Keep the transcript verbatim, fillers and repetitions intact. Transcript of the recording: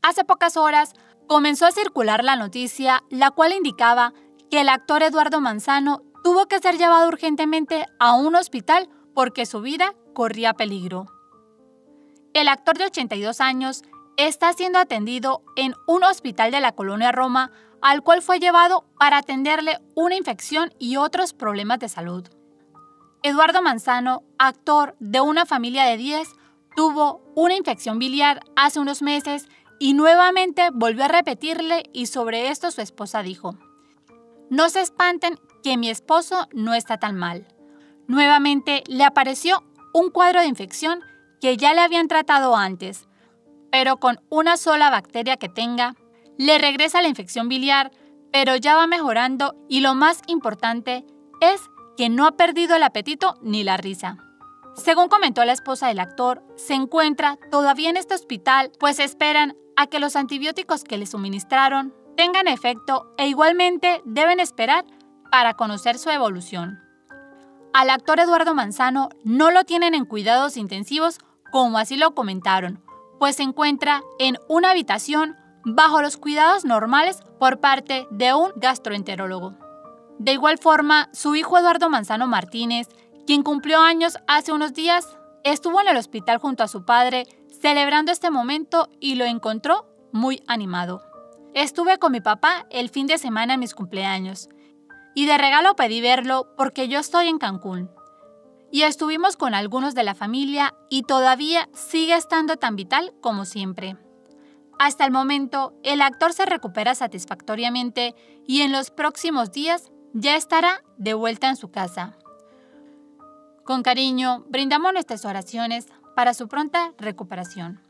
Hace pocas horas comenzó a circular la noticia, la cual indicaba que el actor Eduardo Manzano tuvo que ser llevado urgentemente a un hospital porque su vida corría peligro. El actor de ochenta y dos años está siendo atendido en un hospital de la colonia Roma, al cual fue llevado para atenderle una infección y otros problemas de salud. Eduardo Manzano, actor de Una familia de diez, tuvo una infección biliar hace unos meses y nuevamente volvió a repetirle, y sobre esto su esposa dijo: "No se espanten que mi esposo no está tan mal. Nuevamente le apareció un cuadro de infección que ya le habían tratado antes, pero con una sola bacteria que tenga, le regresa la infección biliar, pero ya va mejorando y lo más importante es que no ha perdido el apetito ni la risa". Según comentó la esposa del actor, se encuentra todavía en este hospital, pues esperan a que los antibióticos que le suministraron tengan efecto e igualmente deben esperar para conocer su evolución. Al actor Eduardo Manzano no lo tienen en cuidados intensivos como así lo comentaron, pues se encuentra en una habitación bajo los cuidados normales por parte de un gastroenterólogo. De igual forma, su hijo Eduardo Manzano Martínez, quien cumplió años hace unos días, estuvo en el hospital junto a su padre celebrando este momento y lo encontró muy animado. "Estuve con mi papá el fin de semana en mis cumpleaños y de regalo pedí verlo porque yo estoy en Cancún. Y estuvimos con algunos de la familia y todavía sigue estando tan vital como siempre". Hasta el momento, el actor se recupera satisfactoriamente y en los próximos días ya estará de vuelta en su casa. Con cariño, brindamos nuestras oraciones para su pronta recuperación.